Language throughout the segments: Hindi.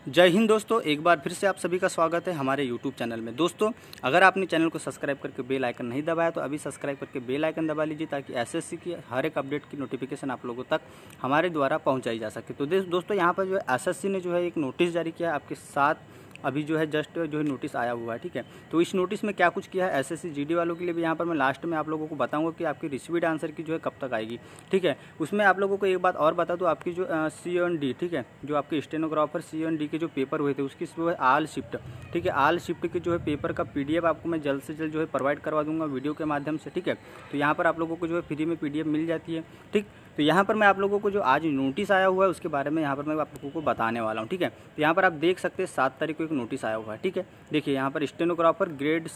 जय हिंद दोस्तों, एक बार फिर से आप सभी का स्वागत है हमारे यूट्यूब चैनल में। दोस्तों, अगर आपने चैनल को सब्सक्राइब करके बेल आइकन नहीं दबाया तो अभी सब्सक्राइब करके बेल आइकन दबा लीजिए, ताकि एसएससी की हर एक अपडेट की नोटिफिकेशन आप लोगों तक हमारे द्वारा पहुंचाई जा सके। तो दोस्तों, यहाँ पर जो है एसएससी ने जो है एक नोटिस जारी किया आपके साथ, अभी जो है जस्ट जो है नोटिस आया हुआ है। ठीक है, तो इस नोटिस में क्या कुछ किया है एसएससी जीडी वालों के लिए भी यहाँ पर मैं लास्ट में आप लोगों को बताऊंगा कि आपकी रिसीव्ड आंसर की जो है कब तक आएगी। ठीक है, उसमें आप लोगों को एक बात और बता दूँ, आपकी जो CND, ठीक है, जो आपके स्टेनोग्राफर CND के जो पेपर हुए थे उसकी जो है ऑल शिफ्ट, ठीक है, ऑल शिफ्ट के जो है पेपर का PDF आपको मैं जल्द से जल्द जो है प्रोवाइड करवा दूंगा वीडियो के माध्यम से। ठीक है, तो यहाँ पर आप लोगों को जो है फ्री में PDF मिल जाती है। ठीक, तो यहाँ पर मैं आप लोगों को जो आज नोटिस आया हुआ है उसके बारे में यहाँ पर मैं आप लोगों को बताने वाला हूँ। ठीक है, तो यहाँ पर आप देख सकते हैं 7 तारीख को एक नोटिस आया हुआ है। ठीक है, देखिए यहाँ पर स्टेनोग्राफर ग्रेड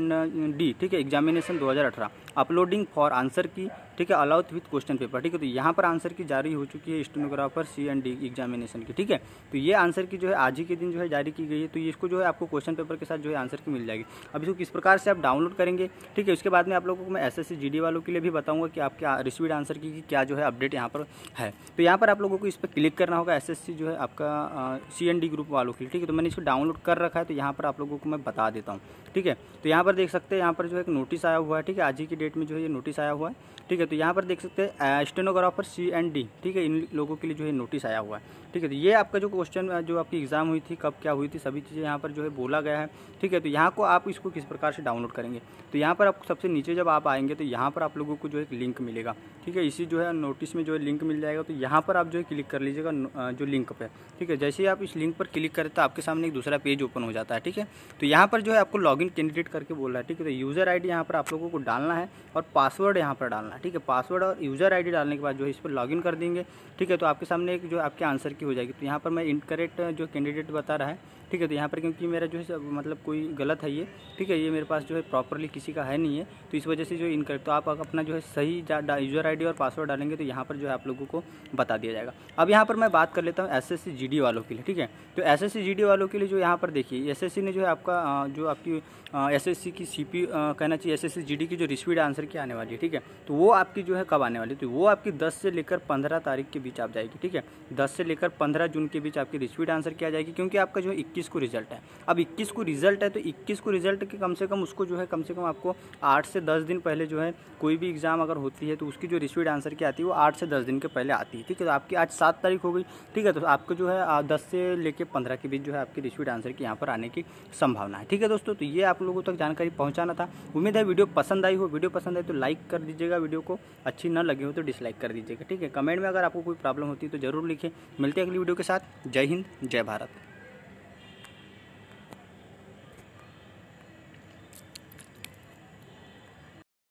C&D, ठीक है, एग्जामिनेशन 2018 अपलोडिंग फॉर आंसर की, ठीक है, अलाउड विथ क्वेश्चन पेपर। ठीक है, तो यहाँ पर आंसर की जारी हो चुकी है स्टेनोग्राफर C&D एग्जामिनेशन की। ठीक है, तो ये आंसर की जो है आज ही के दिन जो है जारी की गई है। तो इसको जो है आपको क्वेश्चन पेपर के साथ जो है आंसर की मिल जाएगी। अब इसको किस प्रकार से आप डाउनलोड करेंगे, ठीक है, उसके बाद में आप लोगों को मैं एसएससी जीडी वालों के लिए भी बताऊंगा कि आपके रिसीव्ड आंसर की क्या जो है अपडेट यहाँ पर है। तो यहाँ पर आप लोगों को इस पर क्लिक करना होगा, एसएससी जो है आपका C&D ग्रुप वालों के लिए। ठीक है, तो मैंने इसको डाउनलोड कर रखा है, तो यहाँ पर आप लोगों को मैं बता देता हूँ। ठीक है, तो यहाँ पर देख सकते हैं यहाँ पर जो है एक नोटिस आया हुआ है। ठीक है, आज ही की डेट में जो है ये नोटिस आया हुआ है। ठीक है, तो यहाँ पर देख सकते हैं स्टेनोग्राफर C&D, ठीक है, इन लोगों के लिए जो है नोटिस आया हुआ है। ठीक है, तो ये आपका जो क्वेश्चन जो आपकी एग्जाम हुई थी, कब क्या हुई थी, सभी चीज़ें यहाँ पर जो है बोला गया है। ठीक है, तो यहाँ को आप इसको किस प्रकार से डाउनलोड करेंगे, तो यहाँ पर आपको सबसे नीचे जब आप आएंगे तो यहाँ पर आप लोगों को जो है एक लिंक मिलेगा। ठीक है, इसी जो है नोटिस में जो है लिंक मिल जाएगा, तो यहाँ पर आप जो है क्लिक कर लीजिएगा जो लिंक पे। ठीक है, जैसे ही आप इस लिंक पर क्लिक करें तो आपके सामने एक दूसरा पेज ओपन हो जाता है। ठीक है, तो यहाँ पर जो है आपको लॉगिन कैंडिडेट करके बोल रहा है। ठीक है, तो यूज़र ID यहाँ पर आप लोगों को डालना है और पासवर्ड यहाँ पर डालना है। ठीक है, पासवर्ड और यूज़र ID डालने के बाद जो है इस पर लॉगिन कर देंगे। ठीक है, तो आपके सामने एक जो आपके आंसर की हो जाएगी। तो यहाँ पर मैं इनकरेक्ट जो कैंडिडेट बता रहा है। ठीक है, तो यहाँ पर क्योंकि मेरा जो है मतलब कोई गलत है ये, ठीक है, ये मेरे पास जो है प्रॉपरली किसी का है नहीं है, तो इस वजह से जो इनकरेक्ट, तो आप अपना जो है सही यूज़र ID और पासवर्ड डालेंगे तो यहाँ पर जो है आप लोगों को बता दिया जाएगा। अब यहाँ पर मैं बात कर लेता हूँ एसएससी जीडी वालों के लिए। ठीक है, तो एसएससी जीडी वालों के लिए जो यहाँ पर देखिए एसएससी ने जो है आपका जो आपकी एसएससी की CP कहना चाहिए एसएससी जीडी की जो रिसीव्ड आंसर की आने वाली है। ठीक है, तो वो आपकी जो है कब आने वाली है, तो वो आपकी 10 से लेकर 15 तारीख के बीच आप जाएगी। ठीक है, 10 से लेकर 15 जून के बीच आपकी रिसीव्ड आंसर की आ जाएगी, क्योंकि आपका जो है 21 को रिजल्ट है। अब 21 को रिजल्ट है तो 21 को रिजल्ट के कम से कम उसको जो है कम से कम आपको 8 से 10 दिन पहले जो है कोई भी एग्जाम अगर होती है तो उसकी जो रिसीव्ड आंसर की आती है वो 8 से 10 दिन के पहले आती है। ठीक है, तो आपकी आज 7 तारीख हो गई। ठीक है, तो आपको जो है 10 से लेकर 15 के बीच जो है आपकी रिसीव्ड आंसर की यहाँ पर आने की संभावना है। ठीक है दोस्तों, तो ये आप लोगों तक जानकारी पहुँचाना था। उम्मीद है वीडियो पसंद आई हो। वीडियो पसंद आई तो लाइक कर दीजिएगा, वीडियो को अच्छी ना लगी हो तो डिसलाइक कर दीजिएगा। ठीक है, कमेंट में अगर आपको कोई प्रॉब्लम होती है तो जरूर लिखें। मिलते हैं अगली वीडियो के साथ। जय हिंद, जय भारत।